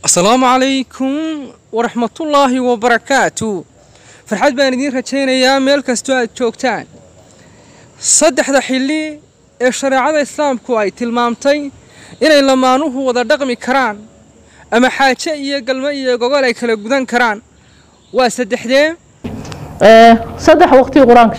السلام عليكم ورحمة الله وبركاته. فرحات بان idin rajeynayaa meel kasto aad joogtaan. Saddexda xilli ee shariicada islaamku ay tilmaamtay inay lamaanuhu wada dhaqmi karaan ama xaaje iyo galmo iyo gogol ay kala gudan karaan waa saddexdee صدح وقتي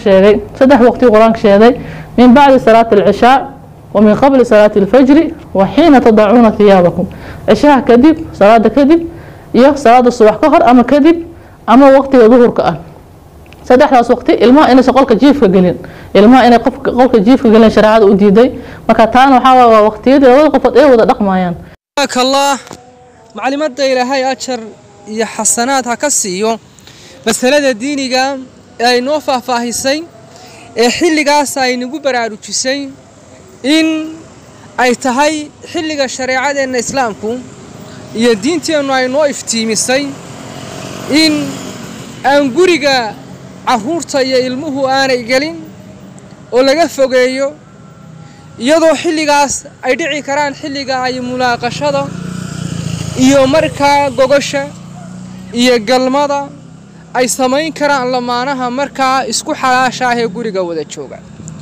قرآن شيء من بعد صلاة العشاء ومن قبل صلاة الفجر وحين تضعون ثيابكم. عشاء كذب، صلاة كذب، صلاة الصبح كهر أما كذب أما وقت ظهر كأن. صدح ناس وقتي الماء إن شغلك جيف قليل، الماء إن قفك جيف قليل شرعات وديدي مكاتان وحاول وقتي ده قفت وده دق مايان. بارك الله معلومات إلى هاي أشر يا حسنات هكسيو. مسألة دينية أي نوفا فاهيسين حلقاس أي نجو براروتشين إن أي تهاي حلقة شريعة الإسلامكم يدين تيانو أي نوف تيمسين إن أنجوريجا عهورتا يلمه أنا يجلين ولا جفوجيو يضو حلقاس أي دعي كران حلقة أي ملاقشة يومركا جوجشة يجلمادا ay samayn karaan lamaanaha markaa isku xalaashahay guriga wada jooga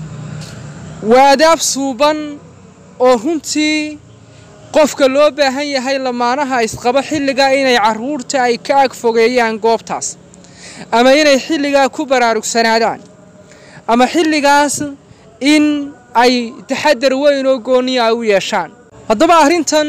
waadaab suuban oo runtii qofka loo baahan yahay lamaanaha isqaba xilliga inay caruurta ay ka ag fogeeyaan goobtaas ama inay xilliga ku baraarugsanaadaan ama xilligaas in ay taxadar weyn oo gooniya u yeeshaan haddaba arrintan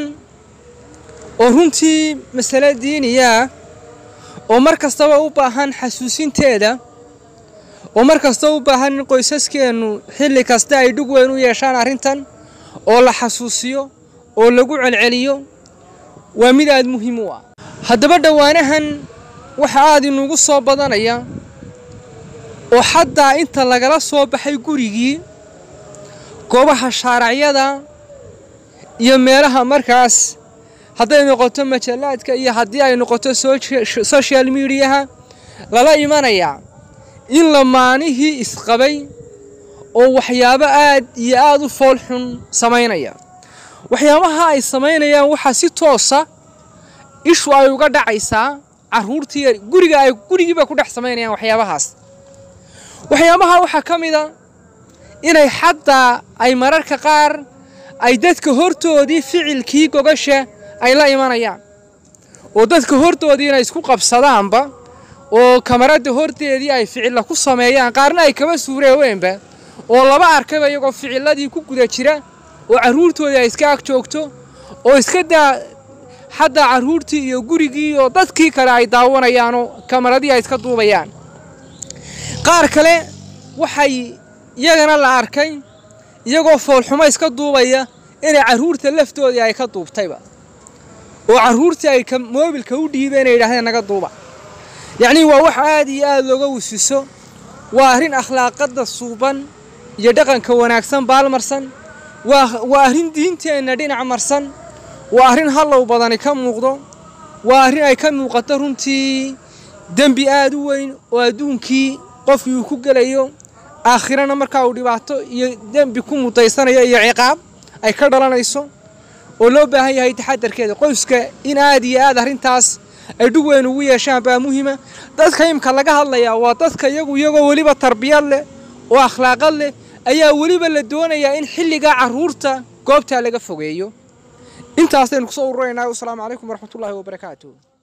oo runtii mas'ala diiniya oo markastaba u baahan xasuusinteeda oo markastaba u baahan in qoysaskeenu xilli kasta ay dhug weyn u yeeshaan arrintan oo la xasuusiyo oo lagu celceliyo waa mid aad muhiim u ah haddaba dhawaanahan waxa aad inugu soo badanaya oo xataa inta lagala soo baxay gurigii goobaha shaaraciyada iyo meelaha markaas hadday noqoto majallaadka iyo haddii ay noqoto social media lala imanaya in lamaanihii isqabay oo waxyaabo aad iyo aad u fool xun sameynaya waxyaabaha ay sameynayaan waxa si toos ah ishu ay uga dhacaysaa caruurtii gurigiiba ku dhex sameynayaan waxyaabaha waxa kamid ah inay xataa ay mararka qaar ay dadka hortoodii ficilkii gogasha ay la imanayaan oo dadka hortoodii inay isku qabsadaanba oo kamarada horteedii ay ficil ku sameeyaan qaarna ay kaba suureeyeenba oo laba arkaba iyagoo ficiladii ku guda jira oo caruurtoodii ay iska ag joogto oo iska daa xataa caruurtii iyo gurigii iyo dadkii kale ay daawanayaan oo kamaradii ay iska duubayaan qaar kale waxay iyagana la arkay iyagoo fool xumo iska duubaya inay caruurta laftoodii ay ka duubtayba oo caruurtii ay moobilka u dhiibeen ay yiraahdeen naga duuba yacni waa wax aad iyo aad looga wasiso waa arrin akhlaaqada suuban iyo dhaqanka wanaagsan baalmarsan waa arrin diinteena dhinac marsan waa arrin hallow badani ka muuqdo waa arrin ay ka muuqato runtii dambi aad u weyn oo adduunkii qofkii uu ku gelayo aakhirana markaa uu dhibaato iyo dambi ku mutaysanayo iyo ciqaab ay ka dhalanayso oo loo baahan yahay taxadarkeeda qoyska in aad iyo aad arrintaas ay dhug weyn ugu yeeshaan baa muhiima dadka imka laga hadlayaa waa dadka iyagoo waliba tarbiyad leh oo akhlaaqad leh ayaa waliba la doonayaa in xilliga caruurta goobta laga fogeeyo intaas aynu ku soo ururaynaay. Assalaamu calaykum waraxmatullaahi wabarakaatuh.